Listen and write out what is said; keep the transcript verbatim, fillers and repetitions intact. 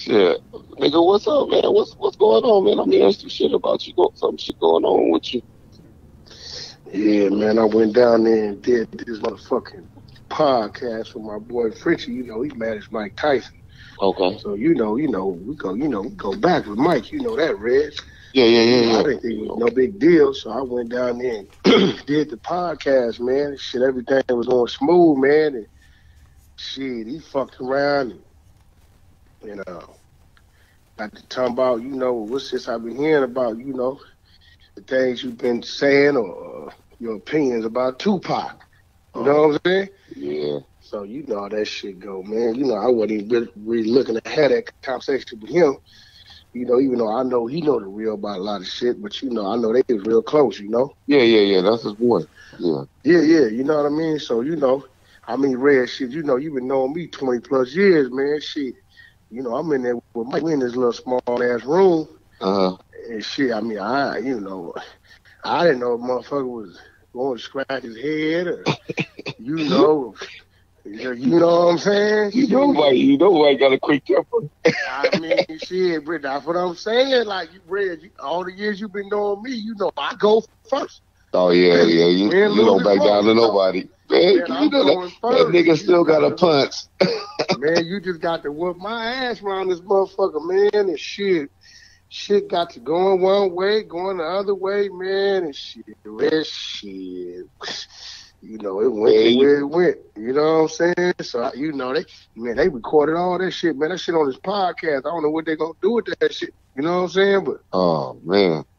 Shit, nigga, what's up, man? What's what's going on, man? I'm hearing some shit about you. Go, some shit going on with you. Yeah, man, I went down there and did this motherfucking podcast with my boy Fritchie. You know, he managed Mike Tyson. Okay. So you know, you know, we go, you know, we go back with Mike. You know that, Reg. Yeah, yeah, yeah, yeah. I didn't think it was no big deal, so I went down there and did the podcast, man. Shit, everything was going smooth, man. And shit, he fucked around and, you know, got to talk about, you know, what's this I've been hearing about, you know, the things you've been saying or uh, your opinions about Tupac. You know what I'm saying? Yeah. So you know how that shit go, man. You know, I wasn't even really, really looking to have that conversation with him. You know, even though I know he know the real about a lot of shit, but you know, I know they was real close, you know? Yeah, yeah, yeah. That's his boy. Yeah. Yeah, yeah, you know what I mean? So, you know, I mean, Red, shit, you know, you've been knowing me twenty plus years, man. Shit. You know, I'm in there with Mike. We in this little small ass room. Uh-huh. And shit, I mean, I, you know, I didn't know a motherfucker was going to scratch his head or, you know, you know what I'm saying? You know why, you know why I got a quick temper. I mean, shit, Britt, that's what I'm saying. Like, you, Red, you, all the years you've been knowing me, you know, I go first. Oh, yeah, yeah. You, Man, you don't back down to nobody. Man, Man, you know that, that nigga still got a punch. Man, you just got to whoop my ass around this motherfucker, man, and shit. Shit got to going one way, going the other way, man, and shit. That shit. You know, it went Yeah, to where it went. You know what I'm saying? So, you know, they, man, they recorded all that shit, man. That shit on this podcast. I don't know what they gonna do with that shit. You know what I'm saying? But oh, man.